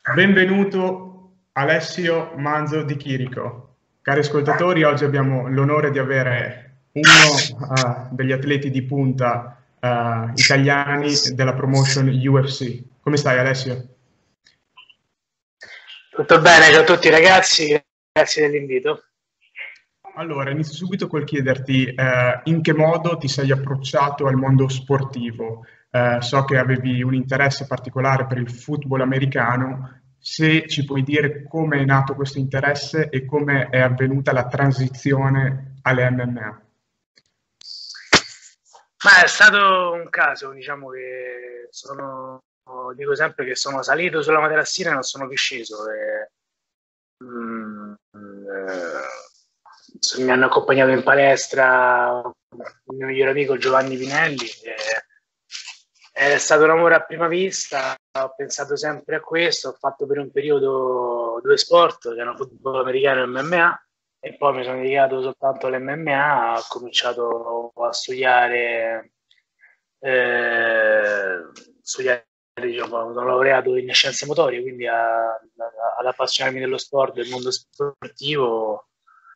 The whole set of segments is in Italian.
Benvenuto Alessio Manzo di Chirico. Cari ascoltatori, oggi abbiamo l'onore di avere uno degli atleti di punta italiani della promotion UFC. Come stai Alessio? Tutto bene, ciao a tutti ragazzi, grazie dell'invito. Allora, inizio subito col chiederti in che modo ti sei approcciato al mondo sportivo. So che avevi un interesse particolare per il football americano, se ci puoi dire come è nato questo interesse e come è avvenuta la transizione alle MMA. Ma è stato un caso, diciamo che dico sempre che sono salito sulla materassina e non sono più sceso. Mi hanno accompagnato in palestra il mio migliore amico Giovanni Pinelli. È stato un amore a prima vista, ho pensato sempre a questo, ho fatto per un periodo due sport, che erano football americano e MMA, e poi mi sono dedicato soltanto all'MMA, ho cominciato a studiare, diciamo, sono laureato in scienze motorie, quindi ad appassionarmi dello sport, del mondo sportivo,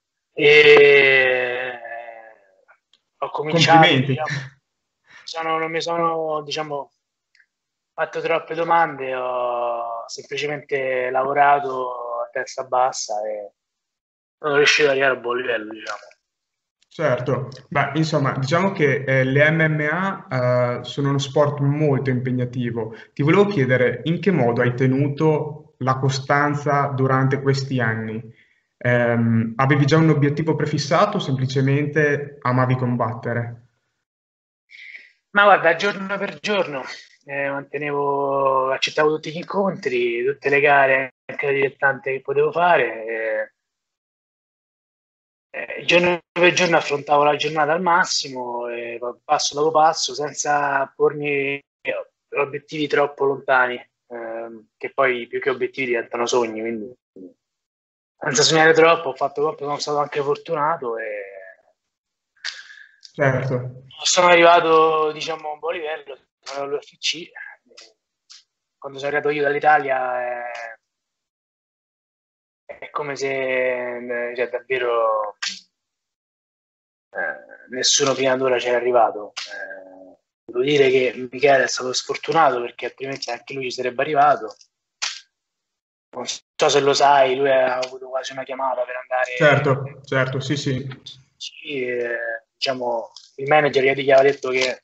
e ho cominciato, Complimenti. diciamo, non mi sono, diciamo, fatto troppe domande, ho semplicemente lavorato a testa bassa e sono riuscito ad arrivare a buon livello, diciamo. Certo, beh, insomma, diciamo che le MMA sono uno sport molto impegnativo. Ti volevo chiedere in che modo hai tenuto la costanza durante questi anni? Avevi già un obiettivo prefissato o semplicemente amavi combattere? Ma guarda, giorno per giorno accettavo tutti gli incontri, tutte le gare, anche le dilettante che potevo fare. Giorno per giorno affrontavo la giornata al massimo, passo dopo passo, senza pormi obiettivi troppo lontani, che poi più che obiettivi diventano sogni, quindi senza sognare troppo, sono stato anche fortunato e Certo, sono arrivato, diciamo, a un buon livello, sono all'UFC. Quando sono arrivato io dall'Italia è come se cioè, davvero nessuno prima d'ora c'era arrivato. Devo dire che Michele è stato sfortunato perché altrimenti anche lui ci sarebbe arrivato. Non so se lo sai, lui ha avuto quasi una chiamata per andare. certo, certo, sì, sì. Sì, diciamo, il manager gli aveva detto che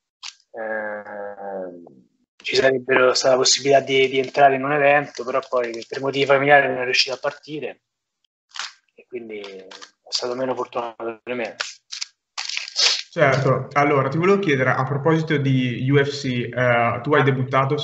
ci sarebbe stata la possibilità di entrare in un evento, però poi per motivi familiari non è riuscito a partire e quindi è stato meno fortunato per me. Certo, allora ti volevo chiedere a proposito di UFC, tu hai debuttato.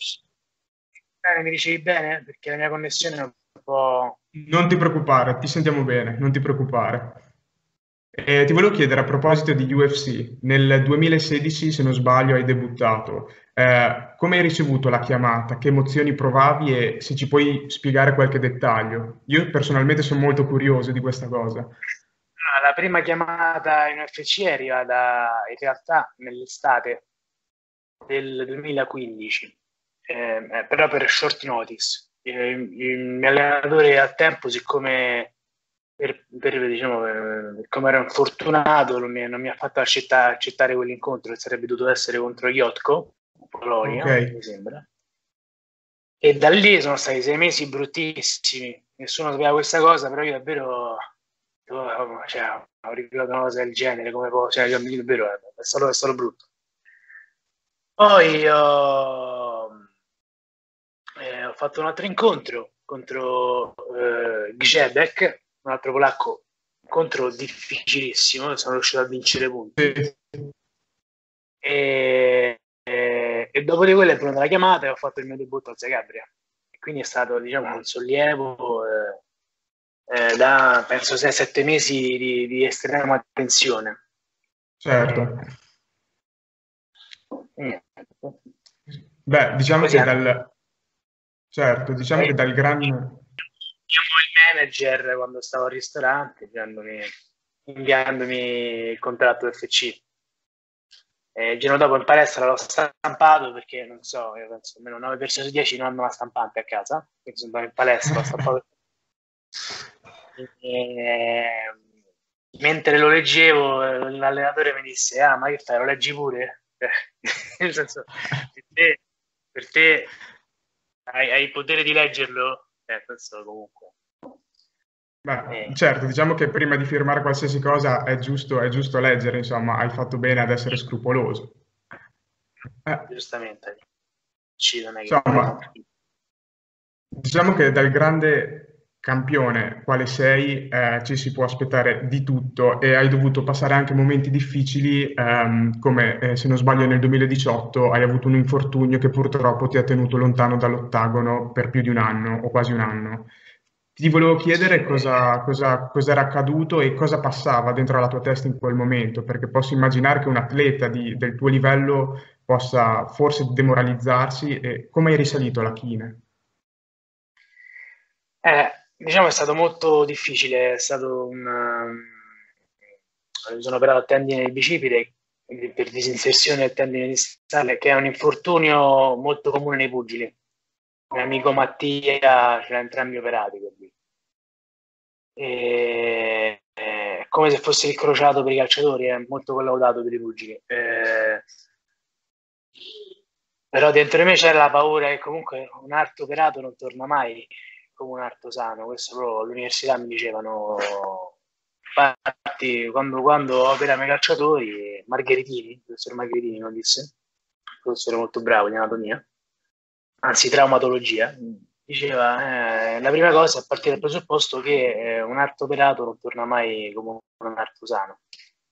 Mi dicevi bene? Perché la mia connessione è un po'. Non ti preoccupare, ti sentiamo bene, non ti preoccupare. Ti volevo chiedere a proposito di UFC, nel 2016, se non sbaglio, hai debuttato. Come hai ricevuto la chiamata? Che emozioni provavi e se ci puoi spiegare qualche dettaglio? Io personalmente sono molto curioso di questa cosa. La prima chiamata in UFC è arrivata in realtà nell'estate del 2015, però per short notice. Il mio allenatore al tempo, siccome diciamo, per come ero infortunato, non mi ha fatto accettare quell'incontro che sarebbe dovuto essere contro Iotko, Ok, Polonia, mi sembra. E da lì sono stati 6 mesi bruttissimi, nessuno sapeva questa cosa, però io davvero cioè, ho ricordato una cosa del genere, come cioè, io, davvero è stato brutto. Poi ho fatto un altro incontro contro Grzebek, un altro polacco, incontro difficilissimo, sono riuscito a vincere punti. sì, E dopo di quello è venuta la chiamata e ho fatto il mio debutto a Zagabria. E quindi è stato, diciamo, un sollievo da penso 6-7 mesi di estrema tensione. certo. Niente. Beh, diciamo Così che andando. dal gran. Chiamò il manager quando stavo al ristorante, inviandomi il contratto FC. Il giorno dopo in palestra l'ho stampato perché, non so, io penso almeno 9 persone su 10 non hanno la stampante a casa, quindi sono andato in palestra, l'ho stampato. E, mentre lo leggevo, l'allenatore mi disse: ah, ma che fai, lo leggi pure? Nel senso, per te hai il potere di leggerlo? Penso comunque. Beh, certo, diciamo che prima di firmare qualsiasi cosa è giusto leggere, insomma, hai fatto bene ad essere scrupoloso. Giustamente, ci non è che... Insomma, diciamo che dal grande campione quale sei ci si può aspettare di tutto e hai dovuto passare anche momenti difficili, come se non sbaglio nel 2018 hai avuto un infortunio che purtroppo ti ha tenuto lontano dall'ottagono per più di un anno o quasi un anno. Ti volevo chiedere cosa era accaduto e cosa passava dentro la tua testa in quel momento, perché posso immaginare che un atleta del tuo livello possa forse demoralizzarsi e come hai risalito alla chine? Diciamo è stato molto difficile, è stato mi sono operato a tendine del bicipite per disinserzione del tendine distale, che è un infortunio molto comune nei pugili. Il mio amico Mattia ce l'ha entrambi operati per lui. È come se fosse il crociato per i calciatori, è molto collaudato per i pugili. Però dentro di me c'era la paura che comunque un arto operato non torna mai come un arto sano. Questo proprio all'università mi dicevano. Infatti, quando operano i calciatori, Margheritini, il professor Margheritini non disse, professore molto bravo di anatomia, anzi traumatologia, diceva la prima cosa è partire dal presupposto che un arto operato non torna mai come un arto sano.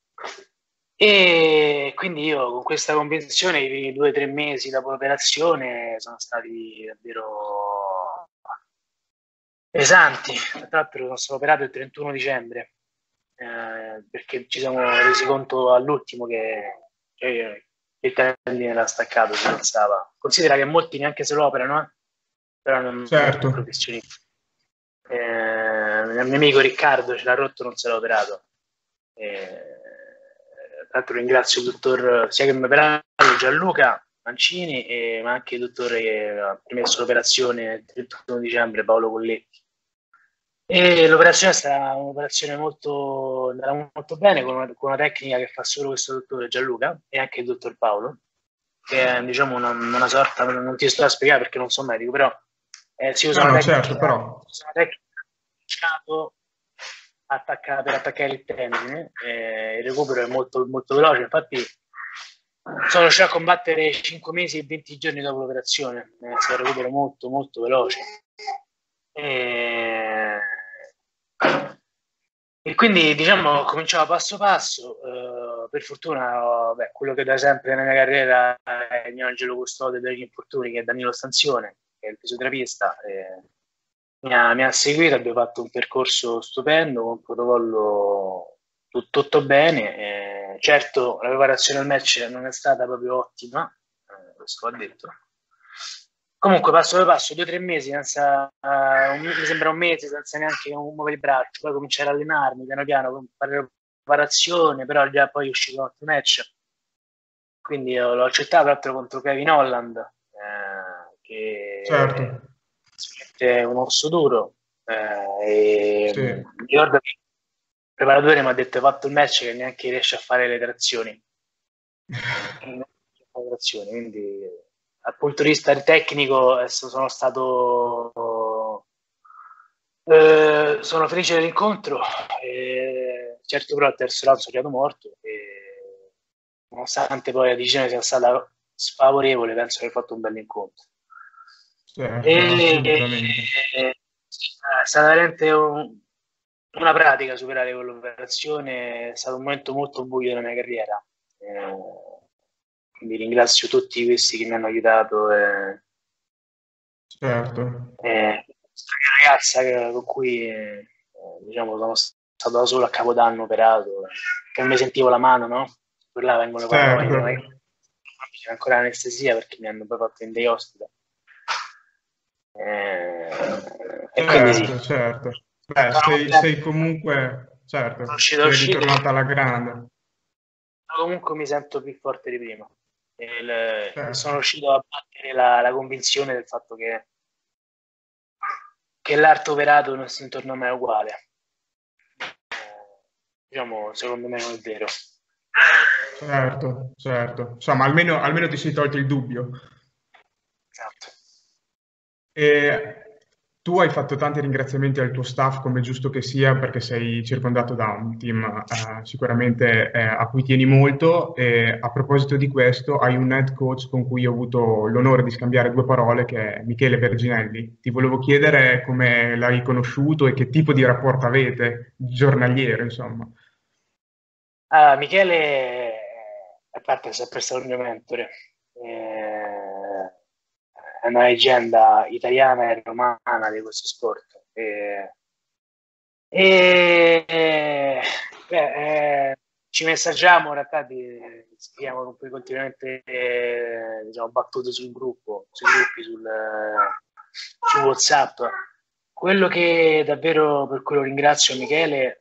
E quindi io con questa convinzione i primi 2 o 3 mesi dopo l'operazione sono stati davvero pesanti. Tra l'altro sono stato operato il 31 dicembre perché ci siamo resi conto all'ultimo che il tendine era staccato, si pensava. Considera che molti neanche se lo operano, però non Certo. professionisti. Il mio amico Riccardo ce l'ha rotto, non se l'ha operato. Tra l'altro ringrazio il dottor sia che mi ha operato Gianluca Mancini, ma anche il dottore che ha permesso l'operazione il 31 dicembre, Paolo Colletti. E l'operazione è stata un'operazione molto bene, con una tecnica che fa solo questo dottore Gianluca e anche il dottor Paolo, che è diciamo una sorta, non ti sto a spiegare perché non sono medico, però si usa una tecnica, certo, però. per attaccare il tendine, il recupero è molto, molto veloce, infatti sono riuscito a combattere 5 mesi e 20 giorni dopo l'operazione, è stato un recupero molto, molto veloce. E quindi diciamo cominciavo passo passo, per fortuna quello che da sempre nella mia carriera è il mio angelo custode degli infortuni, che è Danilo Stanzione, che è il fisioterapista, mi ha seguito, abbiamo fatto un percorso stupendo, con un protocollo tutto bene. Certo la preparazione al match non è stata proprio ottima, questo va detto. Comunque passo per passo, 2 o 3 mesi senza, mi sembra un mese senza neanche muovere il braccio, poi cominciare a allenarmi piano piano, fare preparazione, però già poi è uscito un altro match, quindi l'ho accettato, tra l'altro contro Kevin Holland, che Certo. è un osso duro, e Sì. mi ricordo che il preparatore mi ha detto: hai fatto il match che neanche riesce a fare le trazioni. Quindi dal punto di vista tecnico sono felice dell'incontro, certo però il terzo round sono arrivato morto e nonostante poi la decisione sia stata sfavorevole penso di aver fatto un bel incontro. Certo, assolutamente. È stata veramente una pratica superare quell'operazione, è stato un momento molto buio della mia carriera. Quindi ringrazio tutti questi che mi hanno aiutato. Certo. Questa ragazza con cui diciamo sono stato da solo a Capodanno operato, che non mi sentivo la mano, no? Per là vengono le parole, Certo. c'è ancora l'anestesia perché mi hanno poi fatto in day hospital. E quindi sì. Certo. Beh, sei comunque, certo, Sono sei uscito ritornata alla grande. comunque mi sento più forte di prima. E sono Certo. riuscito a battere la convinzione del fatto che l'arte operato intorno a me è uguale. Diciamo, secondo me non è vero. Certo, certo. Insomma, almeno ti sei tolto il dubbio. Esatto. E tu hai fatto tanti ringraziamenti al tuo staff, come è giusto che sia, perché sei circondato da un team sicuramente a cui tieni molto. E a proposito di questo, hai un head coach con cui ho avuto l'onore di scambiare due parole, che è Michele Verginelli. Ti volevo chiedere come l'hai conosciuto e che tipo di rapporto avete, giornaliero, insomma. Michele, a parte, è sempre stato il mio mentore. È una leggenda italiana e romana di questo sport. E ci messaggiamo, in realtà scriviamo poi continuamente diciamo, battute sul gruppo, sui gruppi, su WhatsApp. Quello che davvero per cui lo ringrazio Michele,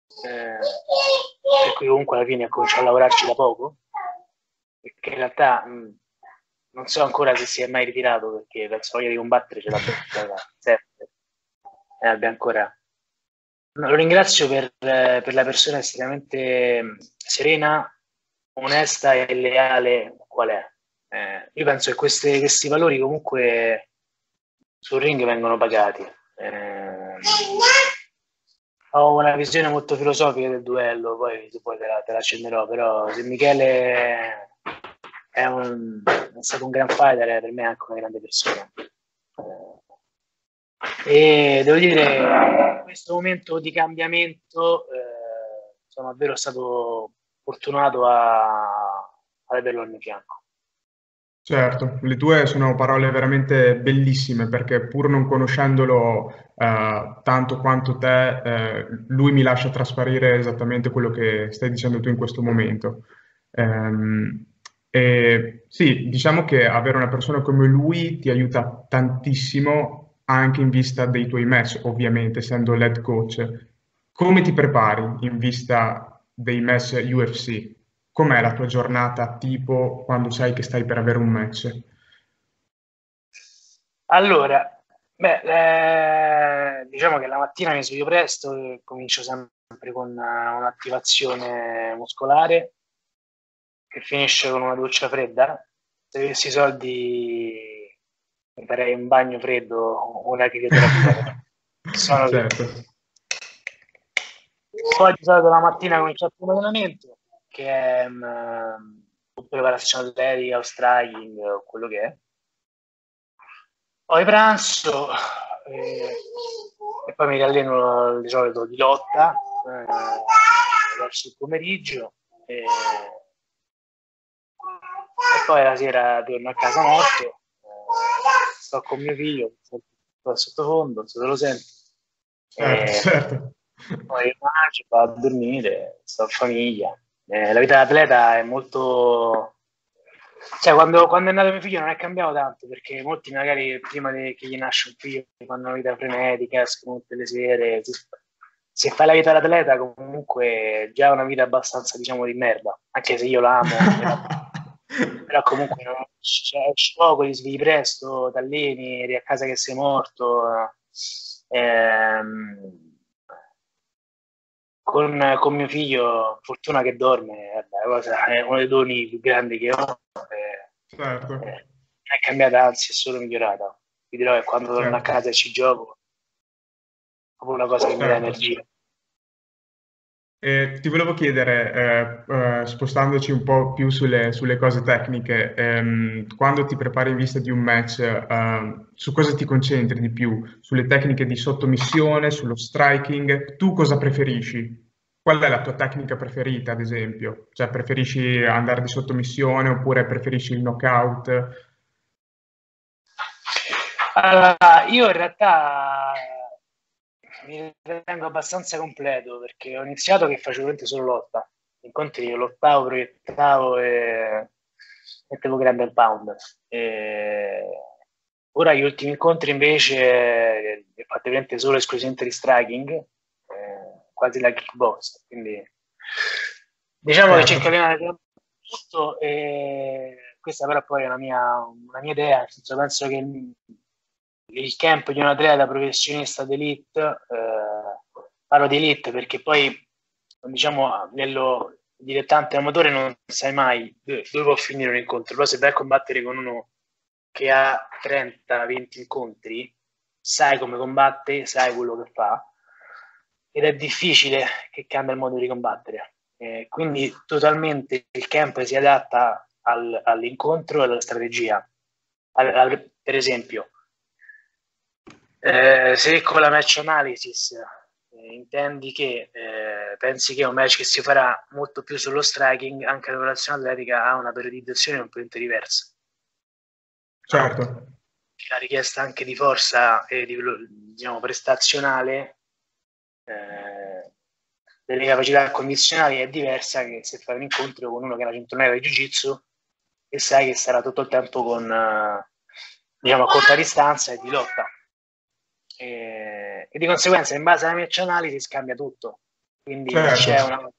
per cui comunque alla fine ho cominciato a lavorarci da poco, perché in realtà non so ancora se si è mai ritirato, perché penso voglia di combattere ce l'abbiamo sempre, e abbia ancora. No, lo ringrazio per la persona estremamente serena, onesta e leale qual è. Io penso che questi valori comunque sul ring vengono pagati. Ho una visione molto filosofica del duello, poi se poi te la accenderò, però se Michele è stato un gran fighter, per me è anche una grande persona. E devo dire, in questo momento di cambiamento sono davvero stato fortunato ad averlo al mio fianco. Certo, le tue sono parole veramente bellissime perché pur non conoscendolo tanto quanto te, lui mi lascia trasparire esattamente quello che stai dicendo tu in questo momento. Ehm, e sì, diciamo che avere una persona come lui ti aiuta tantissimo anche in vista dei tuoi match, ovviamente, essendo l'head coach. Come ti prepari in vista dei match UFC? Com'è la tua giornata tipo quando sai che stai per avere un match? Allora, diciamo che la mattina mi sveglio presto e comincio sempre con un'attivazione muscolare che finisce con una doccia fredda. Se avessi i soldi mi farei un bagno freddo o una crioterapia, perché sono Certo, poi di solito la mattina comincio il primo allenamento, che è preparazione atletica o striking o quello che è. Poi pranzo e poi mi alleno di solito di lotta verso il pomeriggio e poi la sera torno a casa morto, sto con mio figlio, sto al sottofondo, se lo sento, certo, e certo. poi mangio, vado a dormire, sto in famiglia. La vita da atleta è molto. Cioè, quando è nato mio figlio non è cambiato tanto, perché molti magari prima che gli nasce un figlio fanno una vita frenetica, escono tutte le sere. Se fai la vita d'atleta comunque già è una vita abbastanza, diciamo, di merda, anche se io l'amo, però comunque no, esci poco, ti svegli presto, ti alleni, eri a casa che sei morto. Ehm, con mio figlio, fortuna che dorme, è uno dei doni più grandi che ho. Certo, Non è cambiata, anzi è solo migliorata. Vi dirò che quando torno a certo, casa e ci gioco, è proprio una cosa che mi dà certo. energia. Ti volevo chiedere, spostandoci un po' più sulle cose tecniche, quando ti prepari in vista di un match, su cosa ti concentri di più? Sulle tecniche di sottomissione, sullo striking? Tu cosa preferisci? Qual è la tua tecnica preferita, ad esempio? Cioè, preferisci andare di sottomissione oppure preferisci il knockout? Allora, io in realtà mi ritengo abbastanza completo perché ho iniziato che facevo veramente solo lotta. Incontri io lottavo, proiettavo e mettevo grande al pound. Ora gli ultimi incontri invece li ho fatti veramente solo esclusivamente di striking, quasi la kickbox. Quindi Diciamo che cerco Certo, di allenare tutto, e questa però poi è una mia idea, nel senso, penso che il camp di un atleta professionista d'elite, parlo di elite perché poi, diciamo, nello dilettante amatore non sai mai dove può finire un incontro, però se vai a combattere con uno che ha 30-20 incontri, sai come combatte, sai quello che fa, ed è difficile che cambia il modo di combattere. Quindi totalmente il camp si adatta all'incontro e alla strategia. Per esempio, se con la match analysis intendi che pensi che è un match che si farà molto più sullo striking, anche la preparazione atletica ha una periodizzazione completamente diversa. certo, La richiesta anche di forza e di, diciamo, prestazionale, delle capacità condizionali è diversa che se fai un incontro con uno che è una cintura di jiu-jitsu e sai che sarà tutto il tempo con diciamo a corta distanza e di lotta, e di conseguenza in base alla match analysis cambia tutto, quindi certo. c'è una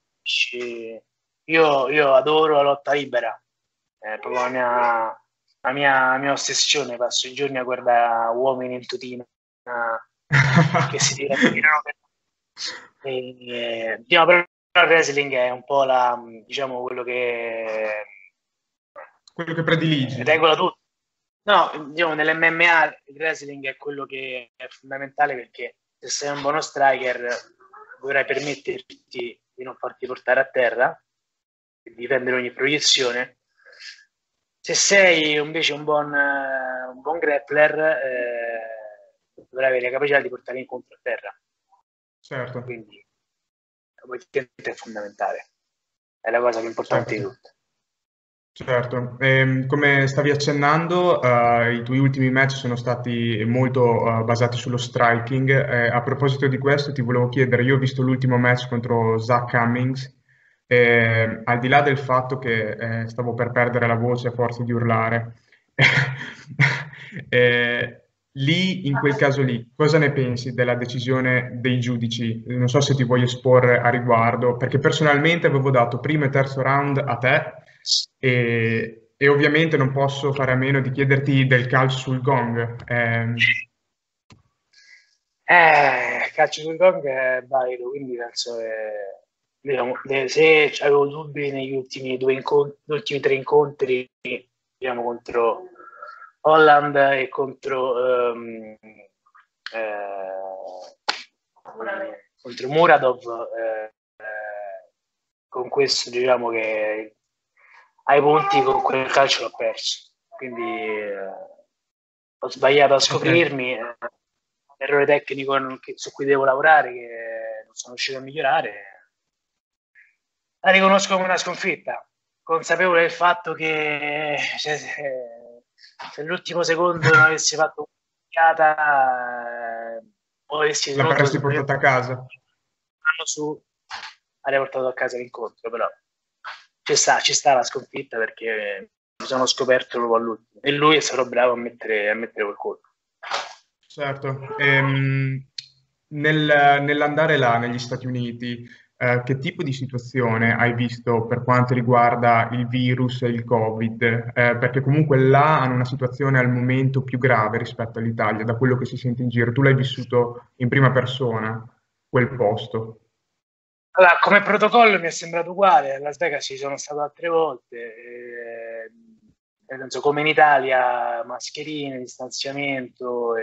io adoro la lotta libera, è proprio la mia ossessione, passo i giorni a guardare uomini in tutina che si tirano per... diciamo, però il wrestling è un po' diciamo, quello che Quello che prediligi. regola tutto. No, diciamo, nell'MMA il wrestling è quello che è fondamentale, perché se sei un buono striker dovrai permetterti di non farti portare a terra e difendere ogni proiezione. Se sei invece un buon grappler, dovrai avere la capacità di portare l'incontro a terra. Certo, Quindi è fondamentale, è la cosa più importante di certo. tutto. Certo, come stavi accennando, i tuoi ultimi match sono stati molto basati sullo striking. A proposito di questo, ti volevo chiedere, io ho visto l'ultimo match contro Zach Cummings, al di là del fatto che stavo per perdere la voce a forza di urlare, lì, in quel caso lì, cosa ne pensi della decisione dei giudici? Non so se ti vuoi esporre a riguardo, perché personalmente avevo dato primo e terzo round a te e ovviamente non posso fare a meno di chiederti del calcio sul gong. Calcio sul gong è valido, quindi penso che, diciamo, se avevo dubbi negli ultimi gli ultimi tre incontri, diciamo, contro Holland e contro Muradov, con questo diciamo che ai punti con quel calcio l'ho perso, quindi ho sbagliato a Ok, scoprirmi, errore tecnico su cui devo lavorare, che non sono riuscito a migliorare. La riconosco come una sconfitta, consapevole del fatto che se l'ultimo secondo non avessi fatto un'occhiata, o avessi tenuto l'avresti semplicemente portata a casa. su, avrei portato a casa l'incontro, però ci sta la sconfitta, perché mi sono scoperto proprio all'ultimo e lui è stato bravo a mettere quel colpo. Certo. Nell'andare là, negli Stati Uniti, che tipo di situazione hai visto per quanto riguarda il virus e il Covid? Perché comunque là hanno una situazione al momento più grave rispetto all'Italia, da quello che si sente in giro. Tu l'hai vissuto in prima persona, quel posto. Allora, come protocollo mi è sembrato uguale, a Las Vegas ci sono stato altre volte, nel senso, come in Italia, mascherine, distanziamento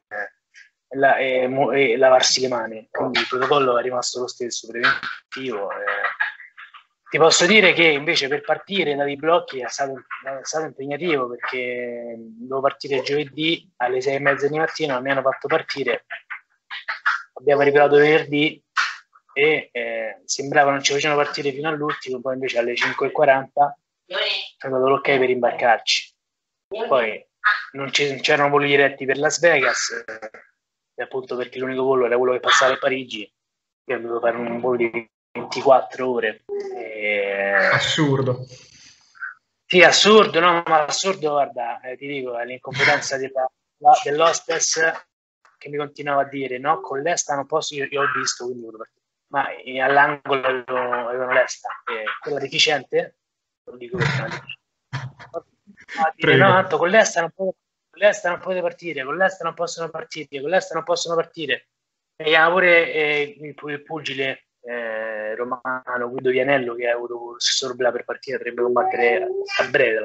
e lavarsi le mani, quindi il protocollo è rimasto lo stesso, preventivo. Ti posso dire che invece per partire dai blocchi è stato impegnativo, perché dovevo partire giovedì alle 6:30 di mattina, non mi hanno fatto partire, abbiamo riparato venerdì e sembrava non ci facevano partire fino all'ultimo, poi invece alle 5:40 è dato l'ok per imbarcarci. Poi non c'erano voli diretti per Las Vegas, e appunto perché l'unico volo era quello che passava a Parigi, io ho dovuto fare un volo di 24 ore. Assurdo. Sì, assurdo, no, ma assurdo, guarda, ti dico, è l'incompetenza dell'hostess, che mi continuava a dire no, con l'esta non posso, io ho visto, quindi volevo partire. ma all'angolo avevano l'esta, quella deficiente, lo dico perché non a dire no, Prego. tanto con l'esta con l'esta non potete partire, con l'esta non possono partire, con l'esta non possono partire. Mi chiama pure il pugile romano Guido Vianello, che ha avuto il stesso problema per partire, dovrebbe combattere a breve.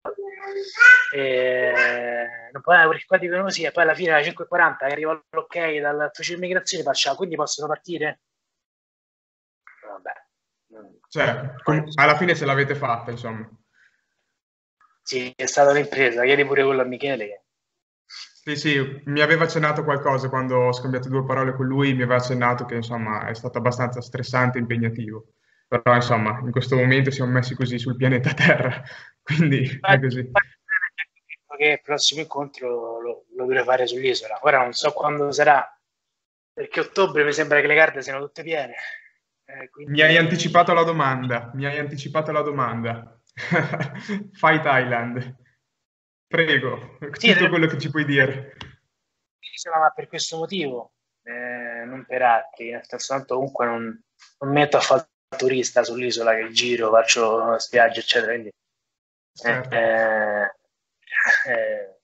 Non può, perché qua dicono così, e poi alla fine alle 5:40 arriva l'ok dall'ufficio immigrazione, faccia, quindi possono partire? Vabbè. Cioè, alla fine ce l'avete fatta, insomma. Sì, è stata un'impresa, ieri pure quello a Michele. Sì, sì, mi aveva accennato qualcosa quando ho scambiato due parole con lui, mi aveva accennato che insomma è stato abbastanza stressante e impegnativo, però insomma in questo momento siamo messi così sul pianeta Terra, quindi è così. Che il prossimo incontro lo dovrei fare sull'isola. Ora non so quando sarà, perché ottobre mi sembra che le carte siano tutte piene. Mi hai Quindi... anticipato la domanda, mi hai anticipato la domanda. Fight Island, prego, Sì, tutto quello che ci puoi dire. ma per questo motivo, non per altri. Nel senso, tanto comunque non metto a fare il turista sull'isola che giro, faccio spiagge, eccetera. Quindi, Certo. eh,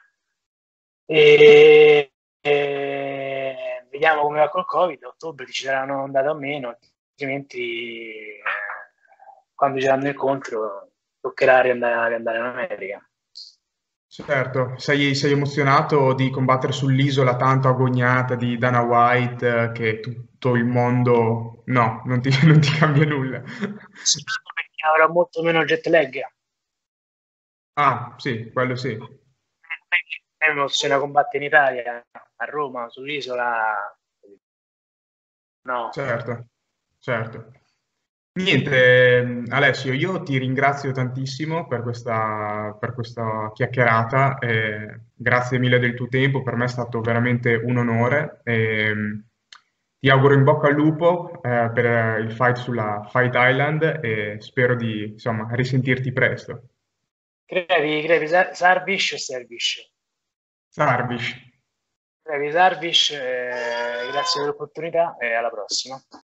e, vediamo come va col Covid. A ottobre ci saranno andate o meno, altrimenti quando ci saranno incontro toccherà riandare in America. Certo, sei emozionato di combattere sull'isola tanto agognata di Dana White che tutto il mondo... No, non ti cambia nulla. Perché avrà molto meno jet lag. Ah, sì, quello sì. È un'opzione a combattere in Italia, a Roma, sull'isola. No, Certo, certo. Niente, Alessio, io ti ringrazio tantissimo per questa chiacchierata, grazie mille del tuo tempo, per me è stato veramente un onore. Ti auguro in bocca al lupo, per il fight sulla Fight Island e spero di, insomma, risentirti presto. crepi Sarvish o Servish? Sarvish. Crepi Sarvish, grazie per l'opportunità e alla prossima.